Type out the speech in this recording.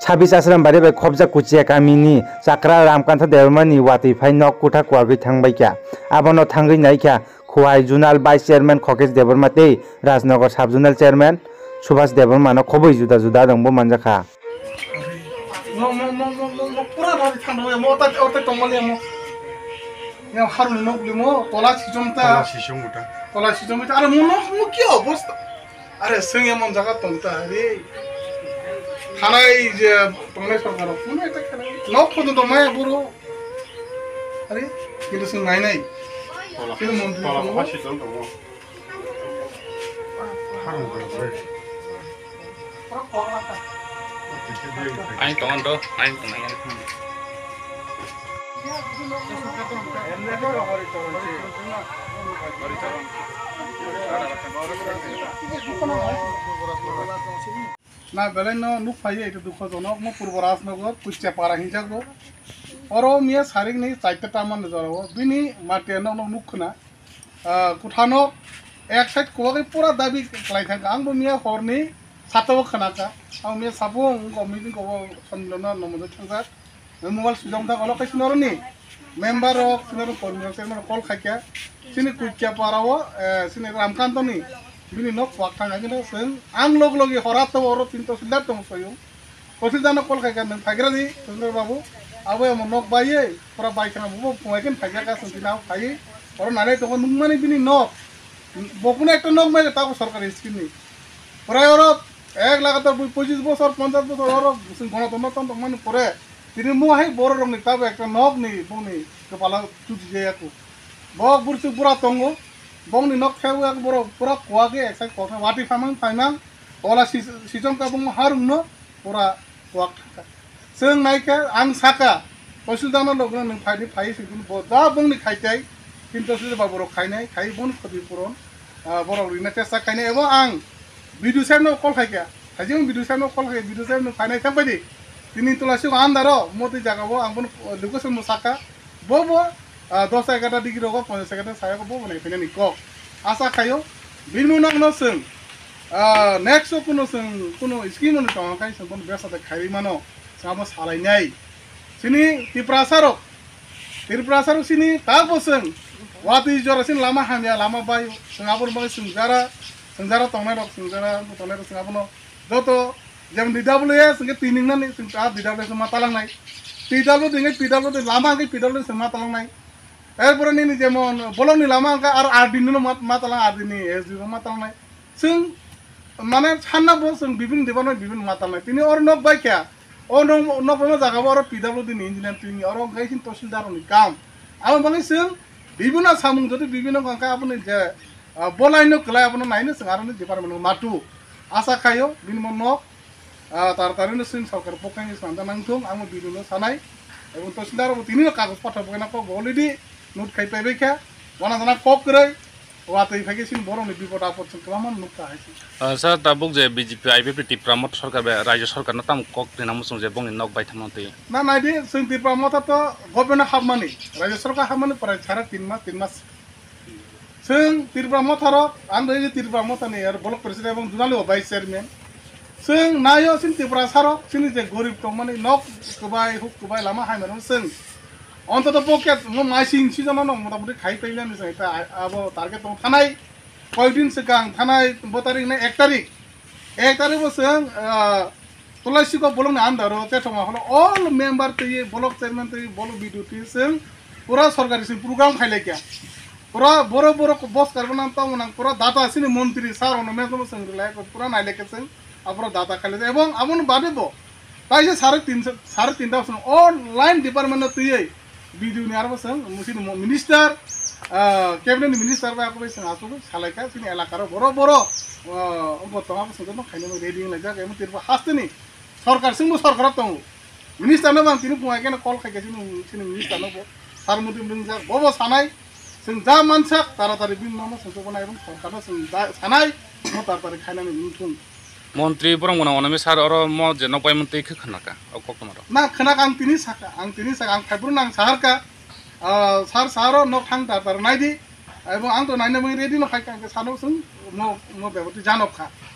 26 asram bari bai khobja kuchia kamini chakra ramkantha devrmani wati phai nok kutha kwagui thangbai kya abono thangui nai kya khuai junal vice chairman khokesh devrmate rajnagar sub junal chairman subhas devrma no khoboi juda juda dongbo manjakha pura bari thangdo mo ta orte tomali mo ya harun nok limo tola sijomta tola sijomta are mo ki অবস্থা আরে সঙ্গে মন জায়গা তংতা আরে থানায় যে তংনে সরকার কোন একটা খেলা নক পর্যন্ত মায়া বুড়ো আরে কিন্তু সঙ্গে নাই নাই কিন্তু মন্ত্রী ফাঁসি চল তো হারুন আই টমেটো আই না বেলে নুক পাইয়ে এটা দুঃখজনক মো পূর্ব রাজনগর কুচিয়া পাড়া হিংসাগো অর মিয়া সারিক নেই চারটা মান জড়াবো বিনি মাটিয়া নুক না কুঠানো এক সাইড কোয়াকে পুরা দাবি খাই থাকে আংবো মিয়া হরনি সাতবো খানাকা আং মিয়া সাবো মিটিং কব সন্দেহ নমদ থাকা মোবাইল সুজম থাকা অলপ কাইছিল নি মেম্বার সিনার কর্মী চেয়ারম্যান কল খাইকা সিনি কুচিয়া পাড়াও সিনি রামকান্তনি बिनि नक पाक थाङा किन्तु जों आं लग लगे हरात अरो तिनतो सिलार दं सयो तहसिलदारनो कल खायगा नों फायग्रानि तहसिलदार बाबू आबो एम नक बाये पुरा बायखाना बुबो फुंगायगोन फायग्रागा सोंथिनाव फायो अरो नाले दङ नों माने बिनि नक बकुनो একটা नक माने ताको सरकारि स्किमनि प्राय अरो एक लागातार 25 বছর 50 বছর अरो जों गणतन्त्र माने परे तिनि मुहाय बर रंनि ताबो একটা नक नि बुनि कपाला तुजि जायाको बक बुरसु पुरा तंगो bongni nok kheu ek boro pura kuage exai kotha wati famang faimang ola sijong ka bong harung no pura kuak seng naika ang saka tahsildar log nang phai phai sigun bo da bongni khaitai kintu sile ba boro khainai khai bon khodi puron boro rina chesta khainai ebo ang bidu sam no kol khaika hajing bidu sam no kol khai bidu sam no khainai thambadi tini tulasi andaro moti jagabo ang bon location mo saka bo 10-11 degree রকম 50 সায়া কো বনে ফেনে নি cock আশা খায়ো বিনমুনাক ন song next কোনো scheme ন টং খাই সং কোন বেসাতে খাই মানো সামো সালাইনাই সিনি ত্রিপ্রাসারক সিনি তাবো সং ওয়াতি জরাসিন লামা হামিয়া লামা বাই সঙ্গাবর বাই সংজারা টংনাই রক সংজারা টংনাই রক সঙ্গাবনো যত যেমন ডিডব্লিউ সঙ্গে তিনিং না সং তা ডিডব্লিউ মা তালাংনাই পিডব্লিউ লামা কে পিডব্লিউ সং মা তালাংনাই এরপরে নিনি যেমন বলংনি লামা আর আরডিনো মাতালাং আরডিনি এসডি মাতালাংনাই जों মানে সান্নাবো जों বিভিন্ন ডিপার্টমেন্ট বিভিন্ন মাতালাংনাই তিনি অর নক বাইকা ও নক বাই জাগাবো আর পিডব্লিউ দিনি ইঞ্জিনিয়ার তিনি অর গাইছিন তহসিলদারনি কাম আমি বাঙাই जों বিভিন্ন সামুং যদি বিভিন্ন কাঙ্কা আপনি যে বলাইনো কলাই আপনি নাইনো जों আরনি ডিপার্টমেন্ট মাটু আশা খায়ো বিনমন নক তারতারিনো जों সরকার পক্ষানি সান্দা নাংথং আমি বিরুনো সানাই এবং তহসিলদার তিনি কাগজ পাঠাবো না কো অলরেডি নোট খাই পাইবে কে ওনা জানা কক করে ওয়াতেই ফাইকেছিন বড়নি বিপদ আপদ কেমন নুকা হাইছি স্যার তাবুক যে বিজেপি আইপিপি টিপ্রামত সরকার রাজ্য সরকার না তাম কক দিনামু যে বংনি নক বাই থামতে না নাইদি जों টিপ্রামত তো গভর্নমেন্ট হাবমানি রাজ্য সরকার হাবমানি প্রায় 3.5 মাস जों টিপ্রামত আর আন রে টিপ্রামত নি আর ব্লক প্রেসিডেন্ট এবং জুনালি ভাইস চেয়ারম্যান जों नायो जों टिप्रासारक जोंनि जे गरिब दं माने नक कुबाय लामा हायमानो जों অন্তত পক্ষে মাইসিং সিজনও নং মোটামুটি খাই পাইলানি जों এটা আবো টার্গেট দं থানায় কয়দিন সিগাং থানায় 1 তারিখ না 1 তারিখ जों तुलासिको बोलंग आन्दारो तेथमा हलो ऑल मेंबर तै ब्लॉक चेयरमैन तै बोलो बिडुटी जों पूरा सरकारी से प्रोग्राम खाइले क्या पूरा बरो बस करबना तमना पूरा दाता सिनि मंत्री सार ono मेजनो जों रिलाय पूरा नाइले के जों अपरा दाता खाइले এবং আমন বাদেবো তাই যে 3.5 অনলাइन डिपार्टमेंट तै बिडियो नि आरो जों मुसिन मिनिस्टार कैबिनेट मिनिस्टार बा आको जों आसो सालायका सिनि एलाकार बरो बतमा जों खाइनो रेडी लागा गेम तिरबा हास्तनि सरकार सिंबो सरकार दं मिनिस्टार न बां तिनि बुङायकेन कल खाइगासिनो सिनि मिनिस्टार न सार मुदि बुंजा बबो सानाय जों जा मानसा तारातारि बिन न जों बनाय এবং सरकार जों सानाय न तारातारि खाइनानै नुथुन মন্ত্রী বরংমনা অনামি স্যার অর ম যে নপাই মন্ত্রী খানাকা অককমার না খানাকা আং তিনি সাকা আং খাইবুর নাং সাহারকা সার নক থাং তার নাইদি এবং আং তো নাইনা মই রেডি ন খাইকা সানো जों म बेबती जानबखा